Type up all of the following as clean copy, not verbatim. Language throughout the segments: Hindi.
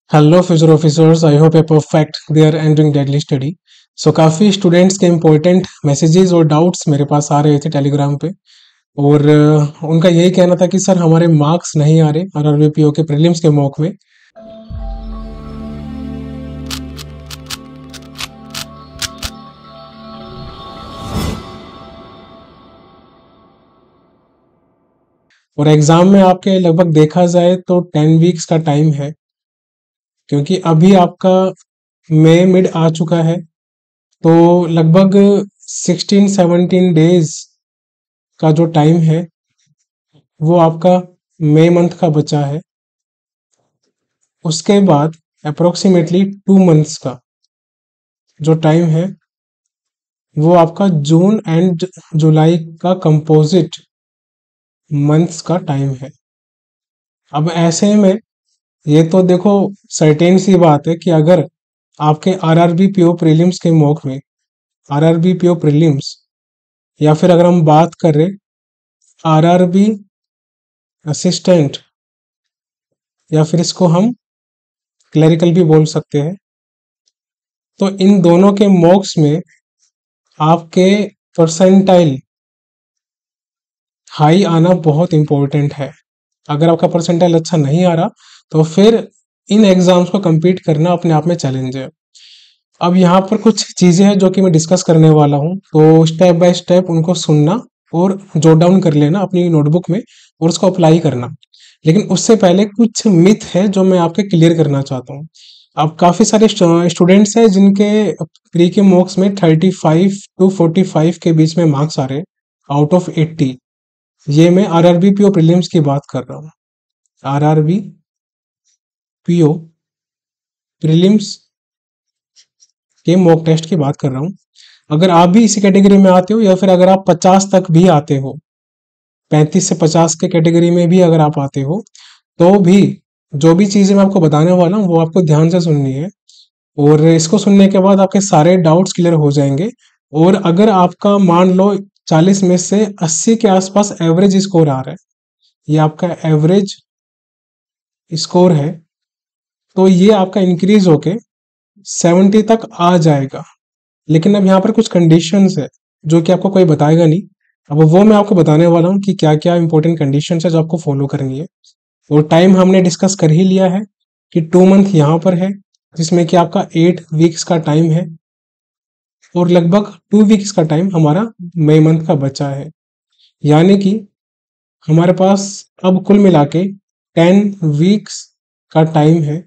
Hello future officers, I hope a perfect there and doing deadly study. So काफ़ी स्टूडेंट्स के इंपॉर्टेंट मैसेजेस और डाउट्स मेरे पास आ रहे थे टेलीग्राम पे। और उनका यही कहना था कि सर हमारे मार्क्स नहीं आ रहे आरआरबीपीओ के प्रीलिम्स के मॉक में। और एग्जाम में आपके लगभग देखा जाए तो 10 वीक्स का टाइम है, क्योंकि अभी आपका मई मिड आ चुका है। तो लगभग 16-17 डेज का जो टाइम है वो आपका मई मंथ का बचा है। उसके बाद अप्रोक्सीमेटली 2 मंथ्स का जो टाइम है वो आपका जून एंड जुलाई का कंपोजिट मंथ्स का टाइम है। अब ऐसे में ये तो देखो, सर्टेन सी बात है कि अगर आपके आरआरबी पीओ प्रीलिम्स के मॉक में आरआरबी पीओ प्रीलिम्स, या फिर अगर हम बात करें आरआरबी असिस्टेंट, या फिर इसको हम क्लरिकल भी बोल सकते हैं, तो इन दोनों के मॉक्स में आपके परसेंटाइल हाई आना बहुत इंपॉर्टेंट है। अगर आपका परसेंटाइल अच्छा नहीं आ रहा तो फिर इन एग्जाम्स को compete करना अपने आप में चैलेंज है। अब यहाँ पर कुछ चीजें हैं जो कि मैं डिस्कस करने वाला हूँ, तो स्टेप बाय स्टेप उनको सुनना और जॉट डाउन कर लेना अपनी नोटबुक में और उसको अप्लाई करना। लेकिन उससे पहले कुछ मिथ है जो मैं आपके क्लियर करना चाहता हूँ। अब काफी सारे स्टूडेंट्स हैं जिनके प्री के मॉक्स में 35 to 45 के बीच में मार्क्स आ रहे हैं आउट ऑफ 80। ये मैं आरआरबी पीओ प्रीलिम्स की बात कर रहा हूँ, आरआरबी पीओ प्रीलिम्स के मॉक टेस्ट की बात कर रहा हूँ। अगर आप भी इसी कैटेगरी में आते हो, या फिर अगर आप 50 तक भी आते हो, 35 से 50 के कैटेगरी में भी अगर आप आते हो, तो भी जो भी चीजें मैं आपको बताने वाला हूँ वो आपको ध्यान से सुननी है। और इसको सुनने के बाद आपके सारे डाउट्स क्लियर हो जाएंगे। और अगर आपका मान लो 40 में से 80 के आसपास एवरेज स्कोर आ रहा है, ये आपका एवरेज स्कोर है, तो ये आपका इंक्रीज होके 70 तक आ जाएगा। लेकिन अब यहाँ पर कुछ कंडीशंस है जो कि आपको कोई बताएगा नहीं। अब वो मैं आपको बताने वाला हूँ कि क्या क्या इंपॉर्टेंट कंडीशंस है जो आपको फॉलो करनी है। और टाइम हमने डिस्कस कर ही लिया है कि 2 मंथ यहाँ पर है, जिसमें कि आपका 8 वीक्स का टाइम है, और लगभग 2 वीक्स का टाइम हमारा मई मंथ का बचा है। यानी कि हमारे पास अब कुल मिला के 10 वीक्स का टाइम है,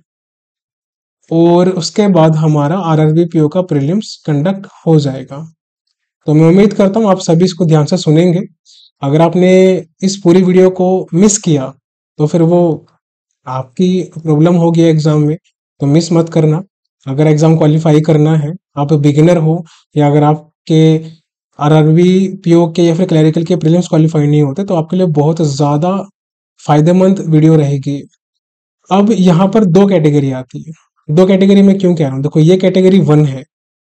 और उसके बाद हमारा आरआरबी पीओ का प्रीलिम्स कंडक्ट हो जाएगा। तो मैं उम्मीद करता हूँ आप सभी इसको ध्यान से सुनेंगे। अगर आपने इस पूरी वीडियो को मिस किया तो फिर वो आपकी प्रॉब्लम होगी एग्जाम में, तो मिस मत करना। अगर एग्जाम क्वालिफाई करना है, आप बिगिनर हो, या अगर आपके आरआरबी पीओ के या फिर क्लरिकल के प्रीलिम्स क्वालिफाई नहीं होते, तो आपके लिए बहुत ज़्यादा फायदेमंद वीडियो रहेगी। अब यहाँ पर दो कैटेगरी आती है। दो कैटेगरी में क्यों कह रहा हूँ, देखो ये कैटेगरी 1 है,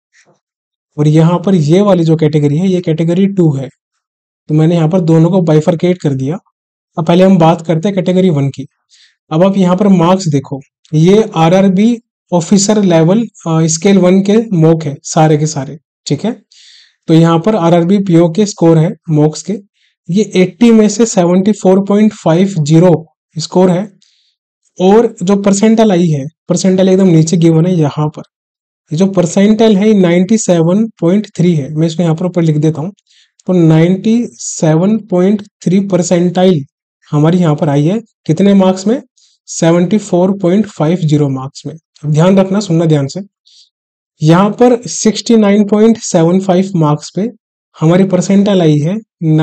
और यहाँ पर ये वाली जो कैटेगरी है ये कैटेगरी 2 है। तो मैंने यहाँ पर दोनों को बाइफरकेट कर दिया। अब पहले हम बात करते हैं कैटेगरी 1 की। अब आप यहाँ पर मार्क्स देखो, ये आरआरबी ऑफिसर लेवल स्केल 1 के मॉक है सारे के सारे, ठीक है। तो यहाँ पर आरआरबी पीओ के स्कोर है मॉक्स के, ये 80 में से 74.50 स्कोर है। और जो परसेंटाइल आई है, परसेंटाइल एकदम नीचे गिवन है यहाँ पर, ये जो परसेंटाइल है 97.3 है। मैं इसको यहाँ पर ऊपर लिख देता हूँ। तो 97.3 परसेंटाइल हमारी यहाँ पर आई है, कितने मार्क्स में? 74.50 मार्क्स में। अब ध्यान रखना, सुनना ध्यान से। यहाँ पर 69.75 मार्क्स पे हमारी परसेंटाइल आई है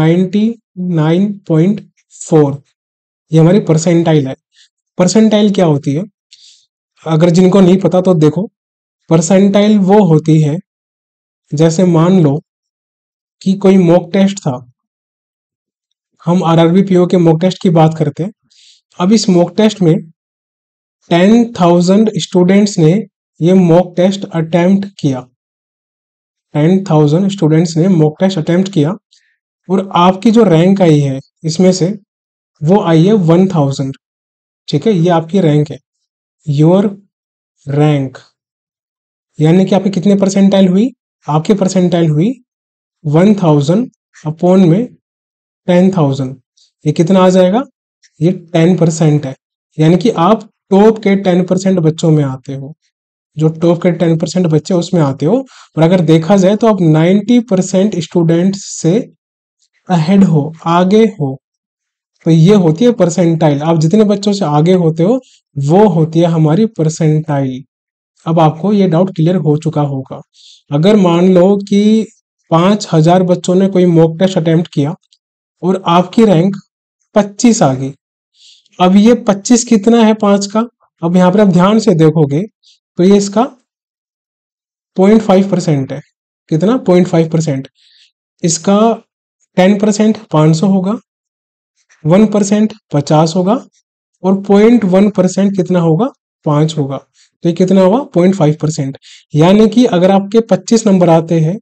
99.4। ये हमारी परसेंटाइल है। परसेंटाइल क्या होती है, अगर जिनको नहीं पता तो देखो। परसेंटाइल वो होती है, जैसे मान लो कि कोई मॉक टेस्ट था, हम आरआरबी पीओ के मॉक टेस्ट की बात करते हैं। अब इस मॉक टेस्ट में 10,000 स्टूडेंट्स ने ये मॉक टेस्ट अटेम्प्ट किया। 10,000 स्टूडेंट्स ने मॉक टेस्ट अटेम्प्ट किया, और आपकी जो रैंक आई है इसमें से वो आई है 1000। ठीक है, ये आपकी रैंक है। योर रैंक, यानी कि आपकी कितने परसेंटाइल हुई, आपकी परसेंटाइल हुई 1000 अपॉन में 10,000, ये कितना आ जाएगा, ये 10% है। यानी कि आप टॉप के 10% बच्चों में आते हो, जो टॉप के 10% बच्चे उसमें आते हो। और अगर देखा जाए तो आप 90% स्टूडेंट से अहेड हो, आगे हो। तो ये होती है परसेंटाइल, आप जितने बच्चों से आगे होते हो वो होती है हमारी परसेंटाइल। अब आपको ये डाउट क्लियर हो चुका होगा। अगर मान लो कि 5000 बच्चों ने कोई मॉक टेस्ट अटेम्प्ट किया और आपकी रैंक 25 आ गई। अब ये 25 कितना है 5 का, अब यहाँ पर आप ध्यान से देखोगे तो ये इसका 0.5% है। कितना, 0.5%। इसका 10% 500 होगा, 1% 50 होगा, और 0.1% कितना होगा, 5 होगा। तो ये कितना हुआ, 0.5%। यानी कि अगर आपके 25 नंबर आते हैं,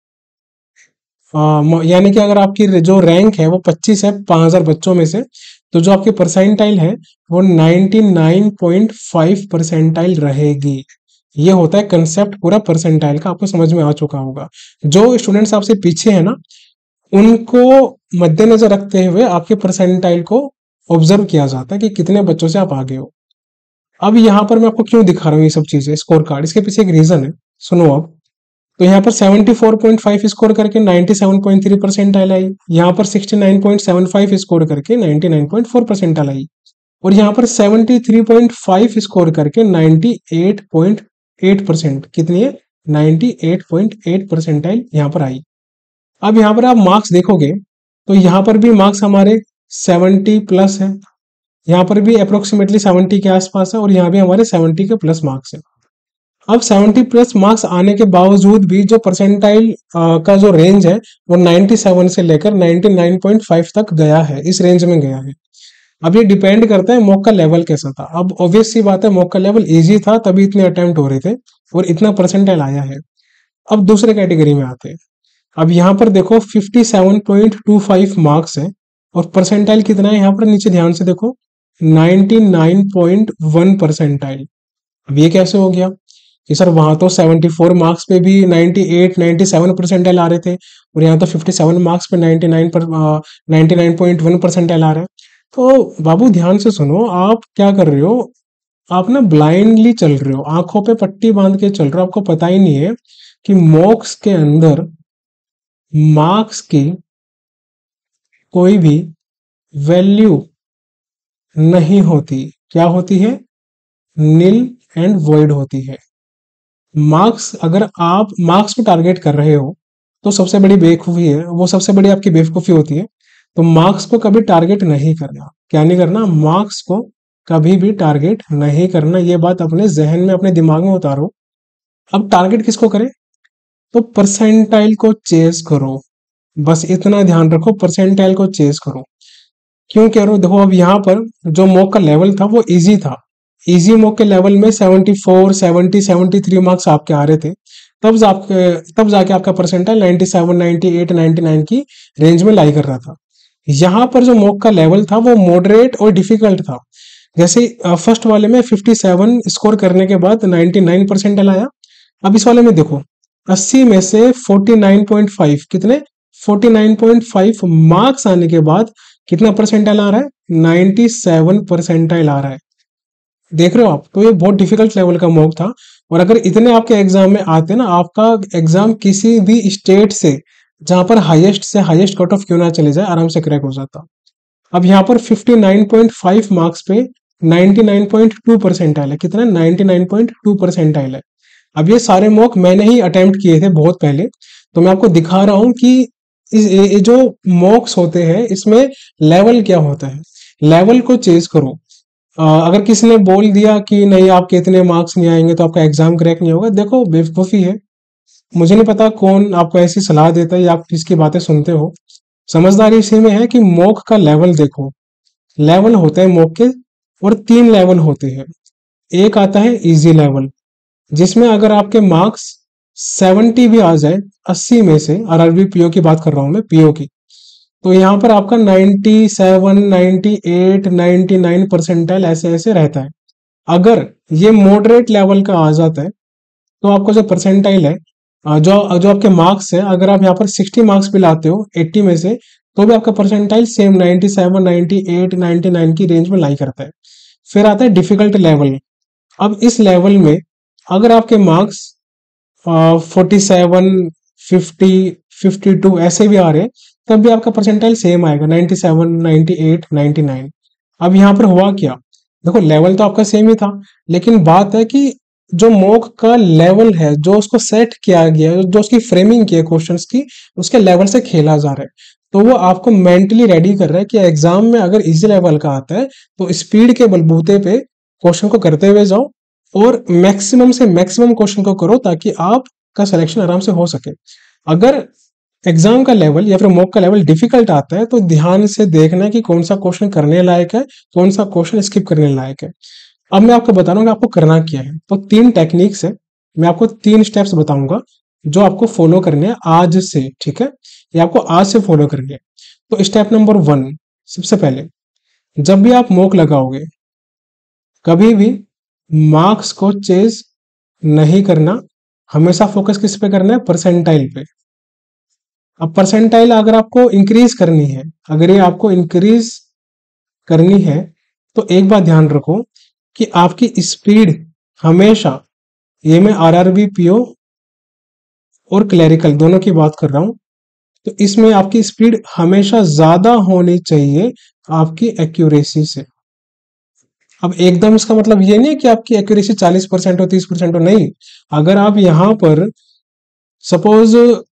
यानी कि अगर आपकी जो रैंक है वो 25 है 5000 बच्चों में से, तो जो आपकी परसेंटाइल है वो 99.5 परसेंटाइल रहेगी। ये होता है कंसेप्ट पूरा परसेंटाइल का, आपको समझ में आ चुका होगा। जो स्टूडेंट्स आपसे पीछे है ना, उनको मद्देनजर रखते हुए आपके परसेंटाइल को ऑब्जर्व किया जाता है कि कितने बच्चों से आप आगे हो। अब यहाँ पर मैं आपको क्यों दिखा रहा हूँ ये सब चीजें, स्कोर कार्ड, इसके पीछे एक रीजन है, सुनो अब। तो यहाँ पर 74.5 स्कोर करके 97.3 परसेंटाइल आई, यहाँ पर 69.75 स्कोर करके 99.4 परसेंटाइल आई, और यहाँ पर 73.5 स्कोर करके 98.8%, कितनी है, 98.8 परसेंटाइल यहाँ पर आई। अब यहाँ पर आप मार्क्स देखोगे तो यहाँ पर भी मार्क्स हमारे 70 प्लस है, यहाँ पर भी अप्रोक्सीमेटली 70 के आसपास है, और यहाँ भी हमारे 70 के प्लस मार्क्स है। अब 70 प्लस मार्क्स आने के बावजूद भी जो परसेंटाइल का जो रेंज है वो 97 से लेकर 99.5 तक गया है, इस रेंज में गया है। अब ये डिपेंड करता है मॉक का लेवल कैसा था। अब ऑब्वियस सी बात है, मॉक का लेवल इजी था तभी इतने अटेम्प्ट हो रहे थे और इतना परसेंटाइल आया है। अब दूसरे कैटेगरी में आते हैं। अब यहाँ पर देखो 57.25 मार्क्स है और परसेंटाइल कितना है, यहाँ पर नीचे ध्यान से देखो 99.1 परसेंटाइल। अब ये कैसे हो गया कि सर वहां तो 74 मार्क्स पे भी 98 97 परसेंटाइल आ रहे थे और यहाँ तो 57 मार्क्स पे 99.1 परसेंटाइल आ रहा है। तो बाबू ध्यान से सुनो, आप क्या कर रहे हो, आप ना ब्लाइंडली चल रहे हो, आंखों पे पट्टी बांध के चल रहे हो। आपको पता ही नहीं है कि मॉक्स के अंदर मार्क्स की कोई भी वैल्यू नहीं होती। क्या होती है, नील एंड वॉइड होती है। मार्क्स, अगर आप मार्क्स को टारगेट कर रहे हो तो सबसे बड़ी बेवकूफी है, वो सबसे बड़ी आपकी बेवकूफी होती है। तो मार्क्स को कभी टारगेट नहीं करना। क्या नहीं करना, मार्क्स को कभी भी टारगेट नहीं करना। ये बात अपने जहन में, अपने दिमाग में उतारो। अब टारगेट किसको करें, तो परसेंटाइल को चेस करो, बस इतना ध्यान रखो, परसेंटाइल को चेस करो। क्यों कह रहा हूं, देखो अब यहाँ पर जो मॉक का लेवल था वो इजी था। इजी मॉक के लेवल में 74 70 73 मार्क्स आपके आ रहे थे, तब जाके आपका परसेंटाइल 97 98 99 की रेंज में लाई कर रहा था। यहाँ पर जो मॉक का लेवल था वो मॉडरेट और डिफिकल्ट था। जैसे फर्स्ट वाले में 57 स्कोर करने के बाद 99 परसेंटाइल आया। अब इस वाले में देखो 80 में से 49.5, कितने, 49.5 मार्क्स आने के बाद कितना परसेंटाइल आ रहा है, 97 परसेंटाइल आ रहा है। देख रहे हो आप, तो ये बहुत डिफिकल्ट लेवल का मॉक था। और अगर इतने आपके एग्जाम में आते ना, आपका एग्जाम किसी भी स्टेट से जहां पर हाईएस्ट से हाईएस्ट कट ऑफ क्यों ना चले जाए, आराम से क्रैक हो जाता। अब यहाँ पर 59.5 मार्क्स पे 99.2 परसेंटाइल है, कितना, 99.2 परसेंटाइल है। अब ये सारे मॉक मैंने ही अटेम्प्ट किए थे बहुत पहले, तो मैं आपको दिखा रहा हूँ कि ये जो मॉक्स होते हैं इसमें लेवल क्या होता है। लेवल को चेज करो। अगर किसी ने बोल दिया कि नहीं आपके इतने मार्क्स नहीं आएंगे तो आपका एग्जाम क्रैक नहीं होगा, देखो बेवकूफी है। मुझे नहीं पता कौन आपको ऐसी सलाह देता है या आप किसकी बातें सुनते हो। समझदारी इसी में है कि मॉक का लेवल देखो। लेवल होते हैं मॉक के, और 3 लेवल होते हैं। एक आता है इजी लेवल, जिसमें अगर आपके मार्क्स 70 भी आ जाए 80 में से, आरआरबी पीओ की बात कर रहा हूं मैं, पीओ की, तो यहाँ पर आपका 97 98 99 परसेंटाइल ऐसे ऐसे रहता है। अगर ये मॉडरेट लेवल का आ जाता है तो आपका जो परसेंटाइल है, जो आपके मार्क्स है, अगर आप यहाँ पर 60 मार्क्स भी लाते हो 80 में से, तो भी आपका परसेंटाइल सेम 97, 98, 99 की रेंज में लाई करता है। फिर आता है डिफिकल्ट लेवल। अब इस लेवल में अगर आपके मार्क्स 47, 50, 52 ऐसे भी आ रहे हैं, तब भी आपका परसेंटाइल सेम आएगा 97, 98, 99। अब यहाँ पर हुआ क्या, देखो लेवल तो आपका सेम ही था, लेकिन बात है कि जो मॉक का लेवल है, जो उसको सेट किया गया है, जो उसकी फ्रेमिंग की है क्वेश्चंस की, उसके लेवल से खेला जा रहा है। तो वो आपको मेंटली रेडी कर रहा है कि एग्जाम में अगर इजी लेवल का आता है तो स्पीड के बलबूते पे क्वेश्चन को करते हुए जाओ और मैक्सिमम से मैक्सिमम क्वेश्चन को करो ताकि आपका सिलेक्शन आराम से हो सके। अगर एग्जाम का लेवल या फिर मॉक का लेवल डिफिकल्ट आता है तो ध्यान से देखना है कि कौन सा क्वेश्चन करने लायक है, कौन सा क्वेश्चन स्किप करने लायक है। अब मैं आपको बता रहा हूँ कि आपको करना क्या है। तो 3 टेक्निक्स है, मैं आपको 3 स्टेप्स बताऊंगा जो आपको फॉलो करने हैं आज से, ठीक है, ये आपको आज से फॉलो करनी है। तो स्टेप नंबर 1, सबसे पहले जब भी आप मॉक लगाओगे, कभी भी मार्क्स को चेज नहीं करना, हमेशा फोकस किस पे करना है, परसेंटाइल पे। अब परसेंटाइल अगर आपको इंक्रीज करनी है, अगर ये आपको इंक्रीज करनी है, तो एक बात ध्यान रखो कि आपकी स्पीड हमेशा, ये मैं आरआरबी पीओ और क्लरिकल दोनों की बात कर रहा हूं, तो इसमें आपकी स्पीड हमेशा ज्यादा होनी चाहिए आपकी एक्यूरेसी से। अब एकदम इसका मतलब ये नहीं है कि आपकी एक्यूरेसी 40% हो, 30% हो, नहीं। अगर आप यहां पर सपोज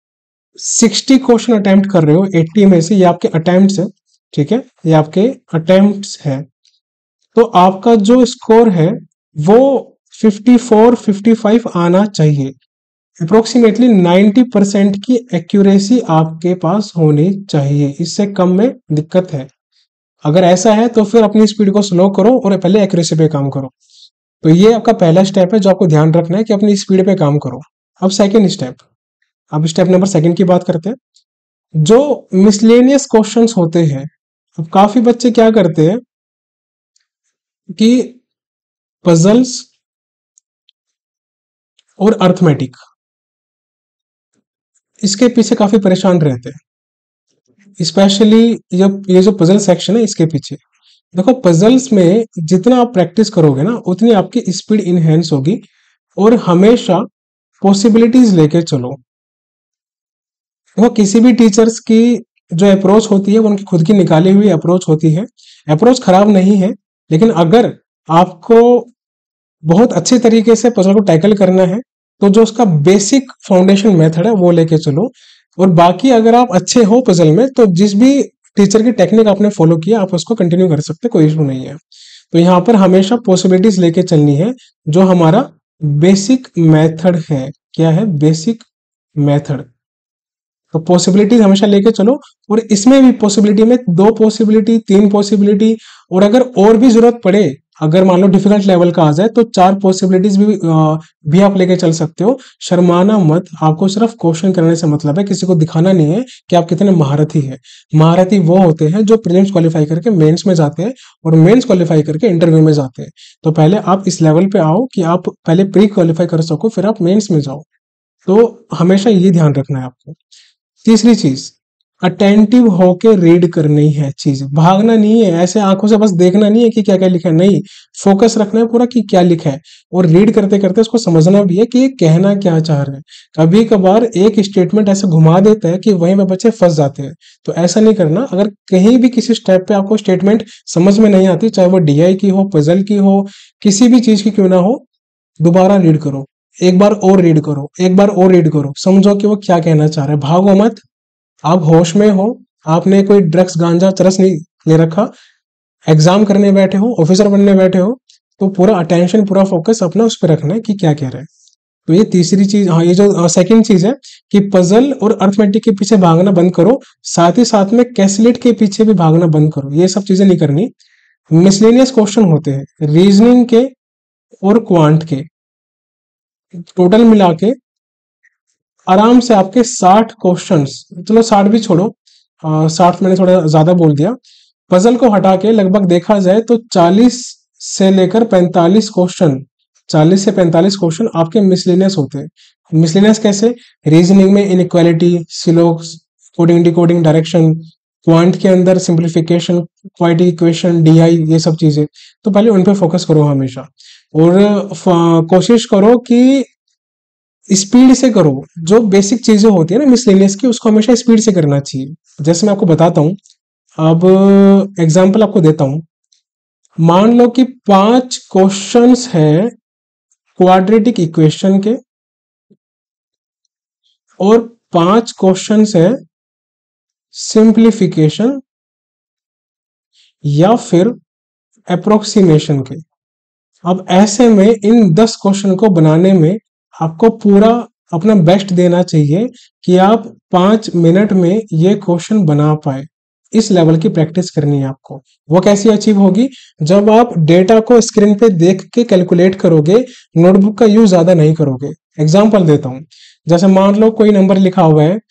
60 क्वेश्चन अटेम्प्ट कर रहे हो 80 में से, ये आपके अटेम्प्ट्स है, ठीक है, ये आपके अटेम्प्ट्स है, तो आपका जो स्कोर है वो 54, 55 आना चाहिए। अप्रोक्सीमेटली 90% की एक्यूरेसी आपके पास होनी चाहिए, इससे कम में दिक्कत है। अगर ऐसा है तो फिर अपनी स्पीड को स्लो करो और पहले एक्यूरेसी पे काम करो। तो ये आपका पहला स्टेप है जो आपको ध्यान रखना है कि अपनी स्पीड पे काम करो। अब सेकेंड स्टेप, अब स्टेप नंबर 2 की बात करते हैं, जो मिसलेनियस क्वेश्चंस होते हैं। अब काफी बच्चे क्या करते हैं कि पजल्स और अर्थमेटिक, इसके पीछे काफी परेशान रहते हैं, स्पेशली जब ये जो पजल सेक्शन है इसके पीछे। देखो पजल्स में जितना आप प्रैक्टिस करोगे ना, उतनी आपकी स्पीड इनहेंस होगी, और हमेशा पॉसिबिलिटीज लेके चलो। देखो किसी भी टीचर्स की जो अप्रोच होती है वो उनकी खुद की निकाली हुई अप्रोच होती है, अप्रोच खराब नहीं है, लेकिन अगर आपको बहुत अच्छे तरीके से पजल को टैकल करना है तो जो उसका बेसिक फाउंडेशन मेथड है वो लेके चलो। और बाकी अगर आप अच्छे हो पजल में तो जिस भी टीचर की टेक्निक आपने फॉलो किया आप उसको कंटिन्यू कर सकते, कोई इशू नहीं है। तो यहाँ पर हमेशा पॉसिबिलिटीज लेके चलनी है, जो हमारा बेसिक मेथड है। क्या है, बेसिक मेथड। तो पॉसिबिलिटीज हमेशा लेके चलो, और इसमें भी पॉसिबिलिटी में 2 पॉसिबिलिटी, 3 पॉसिबिलिटी, और अगर और भी जरूरत पड़े, अगर मान लो डिफिकल्ट लेवल का आ जाए तो 4 पॉसिबिलिटीज भी आप लेके चल सकते हो। शर्माना मत, आपको सिर्फ क्वेश्चन करने से मतलब है, किसी को दिखाना नहीं है कि आप कितने महारथी है। महारथी वो होते हैं जो प्रीलिम्स क्वालिफाई करके मेंस में जाते हैं और मेंस क्वालिफाई करके इंटरव्यू में जाते हैं। तो पहले आप इस लेवल पे आओ कि आप पहले प्री क्वालिफाई कर सको, फिर आप मेंस में जाओ। तो हमेशा ये ध्यान रखना है आपको। तीसरी चीज, अटेंटिव होके रीड करनी है चीज, भागना नहीं है, ऐसे आंखों से बस देखना नहीं है कि क्या क्या लिखा है, नहीं, फोकस रखना है पूरा कि क्या लिखा है, और रीड करते करते उसको समझना भी है कि ये कहना क्या चाह रहे हैं। कभी कभार एक स्टेटमेंट ऐसे घुमा देता है कि वहीं पे बच्चे फंस जाते हैं, तो ऐसा नहीं करना। अगर कहीं भी किसी स्टेप पे आपको स्टेटमेंट समझ में नहीं आती, चाहे वो डीआई की हो, पजल की हो, किसी भी चीज की क्यों ना हो, दोबारा रीड करो, एक बार और रीड करो, एक बार और रीड करो, समझो कि वो क्या कहना चाह रहे हैं। भागो मत, आप होश में हो, आपने कोई ड्रग्स गांजा चरस नहीं ले रखा, एग्जाम करने बैठे हो, ऑफिसर बनने बैठे हो, तो पूरा अटेंशन, पूरा फोकस अपना उस पर रखना है कि क्या कह रहे हैं। तो ये तीसरी चीज, हाँ, ये जो सेकंड चीज है कि पजल और अर्थमेटिक के पीछे भागना बंद करो, साथ ही साथ में कैसलेट के पीछे भी भागना बंद करो, ये सब चीजें नहीं करनी। मिसलेनियस क्वेश्चन होते हैं रीजनिंग के और क्वांट के, टोटल मिला के आराम से आपके 60 क्वेश्चंस, चलो 60 भी छोड़ो, 60 मैंने थोड़ा ज्यादा बोल दिया, पजल को हटा के लगभग देखा जाए तो 40 से लेकर 45 क्वेश्चन, 40 से 45 क्वेश्चन आपके मिसलेनियस होते हैं। मिसलेनियस कैसे? रीजनिंग में inequality, syllogism, coding decoding, direction, quant के अंदर सिंप्लीफिकेशन, क्वाड्रेटिक इक्वेशन, डीआई, ये सब चीजें। तो पहले उन पे फोकस करो हमेशा, और कोशिश करो कि स्पीड से करो। जो बेसिक चीजें होती है ना मिसलेनियस की, उसको हमेशा स्पीड से करना चाहिए। जैसे मैं आपको बताता हूँ, अब एग्जाम्पल आपको देता हूँ। मान लो कि 5 क्वेश्चंस है क्वाड्रेटिक इक्वेशन के, और 5 क्वेश्चंस है सिंप्लीफिकेशन या फिर अप्रोक्सीमेशन के। अब ऐसे में इन 10 क्वेश्चन को बनाने में आपको पूरा अपना बेस्ट देना चाहिए कि आप 5 मिनट में ये क्वेश्चन बना पाए। इस लेवल की प्रैक्टिस करनी है आपको। वो कैसी अचीव होगी? जब आप डेटा को स्क्रीन पे देख के कैलकुलेट करोगे, नोटबुक का यूज ज्यादा नहीं करोगे। एग्जाम्पल देता हूँ, जैसे मान लो कोई नंबर लिखा हुआ है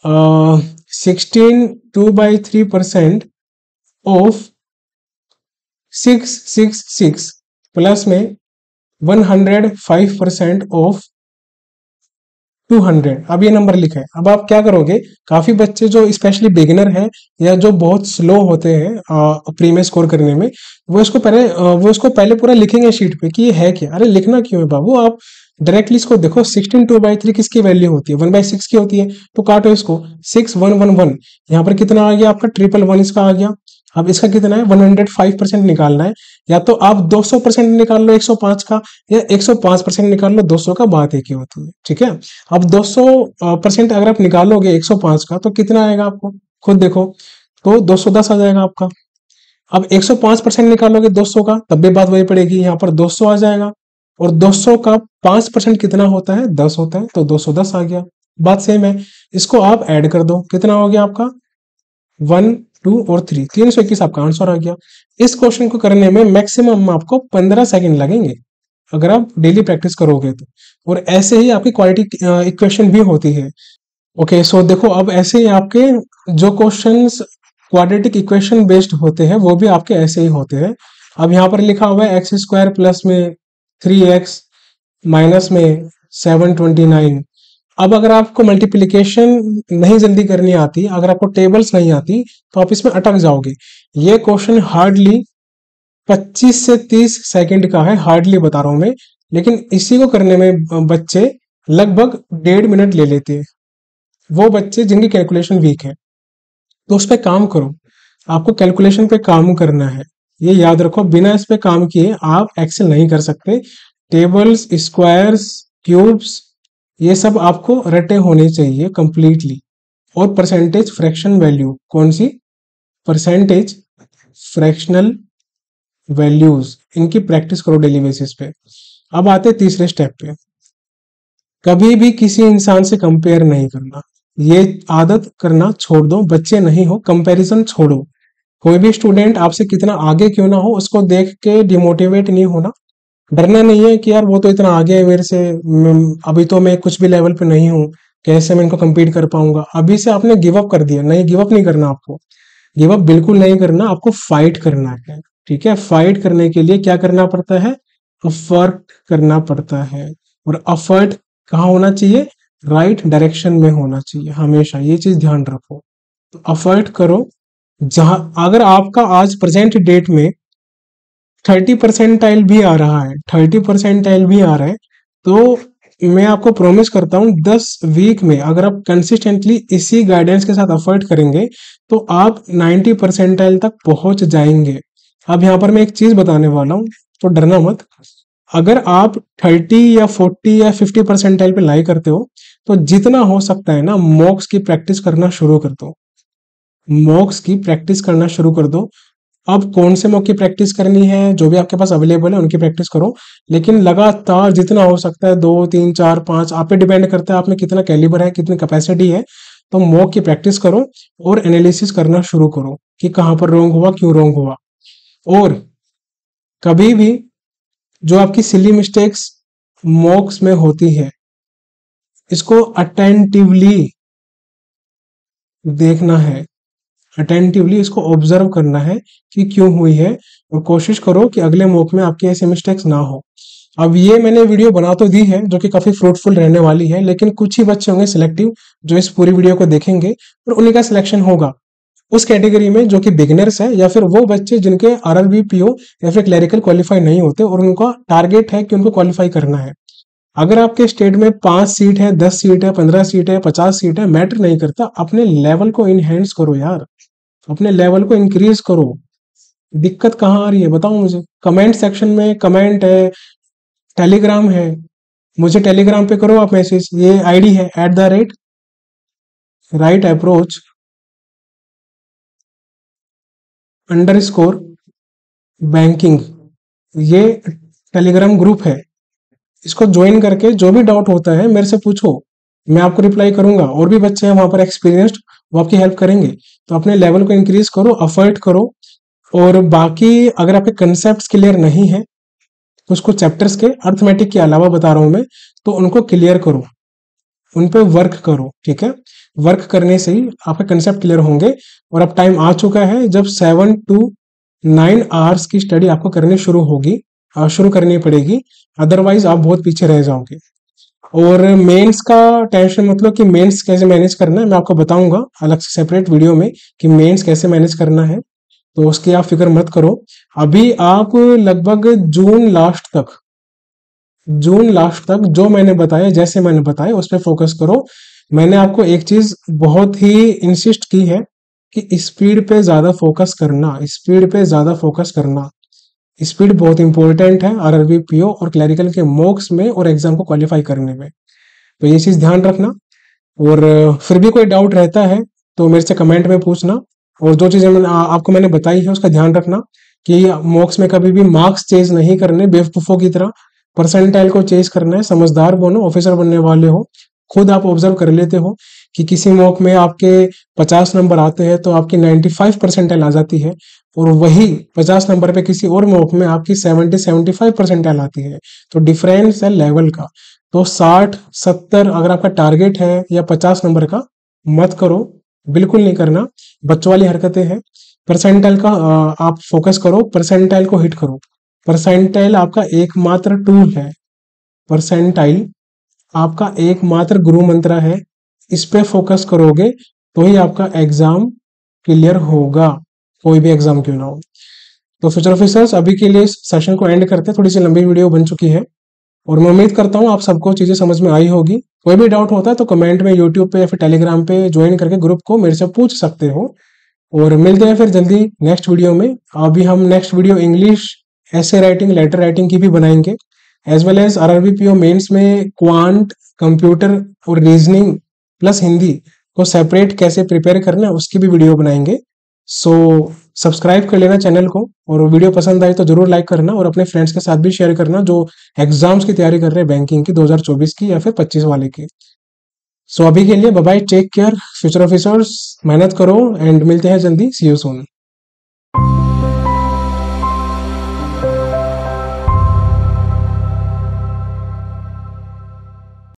16 2/3% ऑफ 666 प्लस में 105% ऑफ 200। अब ये नंबर लिखा है। अब आप क्या करोगे? काफी बच्चे जो स्पेशली बिगिनर है या जो बहुत स्लो होते हैं प्री में स्कोर करने में, वो इसको पहले पूरा लिखेंगे शीट पे कि ये है क्या। अरे लिखना क्यों है बाबू, आप डायरेक्टली इसको देखो। 16 2/3 किसकी वैल्यू होती है? 1/6 की होती है। तो काटो इसको, 6111। यहाँ पर कितना आ गया आपका? 111 इसका आ गया। अब इसका कितना है? 105% निकालना है। या तो आप 200% निकाल लो 105 का, या 105% निकाल लो 200 का, बात एक ही होती है। ठीक है। अब 200% अगर आप निकालोगे 105 का, तो कितना आएगा आपको? खुद देखो, तो 210 आ जाएगा आपका। अब 105% निकालोगे 200 का, तब भी बात वही पड़ेगी। यहाँ पर 200 आ जाएगा, और 200 का 5% कितना होता है? 10 होता है, तो 210 आ गया। बात सेम है। इसको आप ऐड कर दो, कितना हो गया आपका? 1 2 और 3, 321 आपका आंसर आ गया। इस क्वेश्चन को करने में मैक्सिमम आपको 15 सेकंड लगेंगे अगर आप डेली प्रैक्टिस करोगे तो। और ऐसे ही आपकी क्वालिटी इक्वेशन भी होती है। ओके, सो देखो, अब ऐसे ही आपके जो क्वेश्चंस क्वाड्रेटिक इक्वेशन बेस्ड होते हैं, वो भी आपके ऐसे ही होते हैं। अब यहाँ पर लिखा हुआ है एक्स स्क्वायर प्लस में 3x माइनस में 729। अब अगर आपको मल्टीप्लिकेशन नहीं जल्दी करनी आती, अगर आपको टेबल्स नहीं आती, तो आप इसमें अटक जाओगे। ये क्वेश्चन हार्डली 25 से 30 सेकंड का है, हार्डली बता रहा हूं मैं। लेकिन इसी को करने में बच्चे लगभग 1.5 मिनट ले लेते हैं, वो बच्चे जिनकी कैलकुलेशन वीक है। तो उस पर काम करो, आपको कैलकुलेशन पे काम करना है। ये याद रखो, बिना इस पे काम किए आप एक्सेल नहीं कर सकते। टेबल्स, स्क्वायर्स, क्यूब्स, ये सब आपको रटे होने चाहिए कंप्लीटली। और परसेंटेज फ्रैक्शन वैल्यू, कौन सी? परसेंटेज फ्रैक्शनल वैल्यूज, इनकी प्रैक्टिस करो डेली बेसिस पे। अब आते हैं तीसरे स्टेप पे। कभी भी किसी इंसान से कंपेयर नहीं करना। ये आदत करना छोड़ दो, बच्चे नहीं हो, कंपैरिजन छोड़ो। कोई भी स्टूडेंट आपसे कितना आगे क्यों ना हो, उसको देख के डिमोटिवेट नहीं होना। डरना नहीं है कि यार वो तो इतना आगे है मेरे से, अभी तो मैं कुछ भी लेवल पे नहीं हूँ, कैसे मैं इनको compete कर पाऊंगा। अभी से आपने गिव अप कर दिया? नहीं, गिव अप नहीं करना आपको। गिव अप बिल्कुल नहीं करना, आपको फाइट करना है। ठीक है। फाइट करने के लिए क्या करना पड़ता है? एफर्ट करना पड़ता है। और एफर्ट कहाँ होना चाहिए? राइट डायरेक्शन में होना चाहिए हमेशा, ये चीज ध्यान रखो। तो एफर्ट करो। जहां अगर आपका आज प्रेजेंट डेट में 30% भी आ रहा है, 30% भी आ रहा है, तो मैं आपको प्रॉमिस करता हूँ 10 वीक में अगर आप कंसिस्टेंटली इसी गाइडेंस के साथ एफर्ट करेंगे, तो आप 90% तक पहुंच जाएंगे। अब यहाँ पर मैं एक चीज बताने वाला हूँ, तो डरना मत। अगर आप 30 या 40 या 50% पे लाई करते हो, तो जितना हो सकता है ना, मॉक्स की प्रैक्टिस करना शुरू कर दो। मॉक्स की प्रैक्टिस करना शुरू कर दो। अब कौन से मॉक की प्रैक्टिस करनी है? जो भी आपके पास अवेलेबल है उनकी प्रैक्टिस करो, लेकिन लगातार जितना हो सकता है, 2 3 4 5, आप पे डिपेंड करता है आप में कितना कैलिबर है, कितनी कैपेसिटी है। तो मॉक की प्रैक्टिस करो और एनालिसिस करना शुरू करो कि कहाँ पर रॉन्ग हुआ, क्यों रॉन्ग हुआ। और कभी भी जो आपकी सिली मिस्टेक्स मॉक्स में होती है, इसको अटेंटिवली देखना है, अटेंटिवली इसको ऑब्जर्व करना है कि क्यों हुई है। और कोशिश करो कि अगले मॉक में आपकी ऐसी मिस्टेक्स ना हो। अब ये मैंने वीडियो बना तो दी है जो कि काफी फ्रूटफुल रहने वाली है, लेकिन कुछ ही बच्चे होंगे सिलेक्टिव जो इस पूरी वीडियो को देखेंगे और उन्हीं का सिलेक्शन होगा उस कैटेगरी में जो कि बिगिनर्स है, या फिर वो बच्चे जिनके आरआरबी पीओ या फिर क्लरिकल क्वालिफाई नहीं होते और उनका टारगेट है कि उनको क्वालिफाई करना है। अगर आपके स्टेट में 5 सीट है, 10 सीट है, 15 सीट है, 50 सीट है, मैटर नहीं करता। अपने लेवल को इनहेंस करो यार, अपने लेवल को इंक्रीज करो। दिक्कत कहाँ आ रही है बताओ मुझे। कमेंट सेक्शन में कमेंट है, टेलीग्राम है, मुझे टेलीग्राम पे करो आप मैसेज। ये आईडी है @right approach _बैंकिंग। ये टेलीग्राम ग्रुप है, इसको ज्वाइन करके जो भी डाउट होता है मेरे से पूछो, मैं आपको रिप्लाई करूंगा। और भी बच्चे हैं वहां पर एक्सपीरियंस्ड, वो आपकी हेल्प करेंगे। तो अपने लेवल को इंक्रीज करो, अफर्ट करो। और बाकी अगर आपके कंसेप्ट क्लियर नहीं है, कुछ कुछ चैप्टर्स के अर्थमेटिक के अलावा बता रहा हूं मैं, तो उनको क्लियर करो, उन पे वर्क करो, ठीक है। वर्क करने से ही आपके कंसेप्ट क्लियर होंगे। और अब टाइम आ चुका है जब 7 to 9 आवर्स की स्टडी आपको करनी शुरू होगी, शुरू करनी पड़ेगी, अदरवाइज आप बहुत पीछे रह जाओगे। और मेंस का टेंशन मतलब कि मेंस कैसे मैनेज करना है मैं आपको बताऊंगा अलग से सेपरेट वीडियो में कि मेंस कैसे मैनेज करना है, तो उसकी आप फिक्र मत करो। अभी आप लगभग जून लास्ट तक जो मैंने बताया, जैसे मैंने बताया उस पर फोकस करो। मैंने आपको एक चीज बहुत ही इंसिस्ट की है कि स्पीड पे ज्यादा फोकस करना, स्पीड पे ज्यादा फोकस करना। स्पीड बहुत इंपॉर्टेंट है आरआरबी पीओ और क्लरिकल के मॉक्स में और एग्जाम को क्वालिफाई करने में। तो ये चीज ध्यान रखना। और फिर भी कोई डाउट रहता है तो मेरे से कमेंट में पूछना। और जो चीजें आपको मैंने बताई है उसका ध्यान रखना कि मॉक्स में कभी भी मार्क्स चेज नहीं करने बेवकूफों की तरह, परसेंटाइल को चेज करना है। समझदार बनो, ऑफिसर बनने वाले हो। खुद आप ऑब्जर्व कर लेते हो कि किसी मॉक में आपके 50 नंबर आते हैं तो आपकी 95 परसेंटाइल आ जाती है, और वही 50 नंबर पे किसी और मॉक में आपकी 75 परसेंटाइल आती है। तो डिफरेंस है लेवल का। तो 60 70 अगर आपका टारगेट है या 50 नंबर का, मत करो, बिल्कुल नहीं करना। बच्चों वाली हरकतें हैं। परसेंटाइल का आप फोकस करो, परसेंटाइल को हिट करो। परसेंटाइल आपका एकमात्र टूल है, परसेंटाइल आपका एकमात्र गुरु मंत्र है। इस पे फोकस करोगे तो ही आपका एग्जाम क्लियर होगा, कोई भी एग्जाम क्यों ना हो। तो फ्यूचर ऑफिसर्स अभी के लिए इस सेशन को एंड करते हैं, थोड़ी सी लंबी वीडियो बन चुकी है और मैं उम्मीद करता हूँ आप सबको चीजें समझ में आई होगी। कोई भी डाउट होता है तो कमेंट में यूट्यूब पे या फिर टेलीग्राम पे ज्वाइन करके ग्रुप को मेरे से पूछ सकते हो। और मिलते हैं फिर जल्दी नेक्स्ट वीडियो में। अभी हम next video English essay writing, letter writing की भी बनाएंगे, as well as RRB PO mains में क्वांट, कंप्यूटर और रीजनिंग प्लस हिंदी को सेपरेट कैसे प्रिपेयर करना है उसकी भी वीडियो बनाएंगे। सो सब्सक्राइब कर लेना चैनल को, और वीडियो पसंद आई तो जरूर लाइक करना और अपने फ्रेंड्स के साथ भी शेयर करना जो एग्जाम्स की तैयारी कर रहे हैं, बैंकिंग की 2024 की या फिर 25 वाले की। सो अभी के लिए bye bye, take care future officers, मेहनत करो एंड मिलते हैं जल्दी, सी यू सून।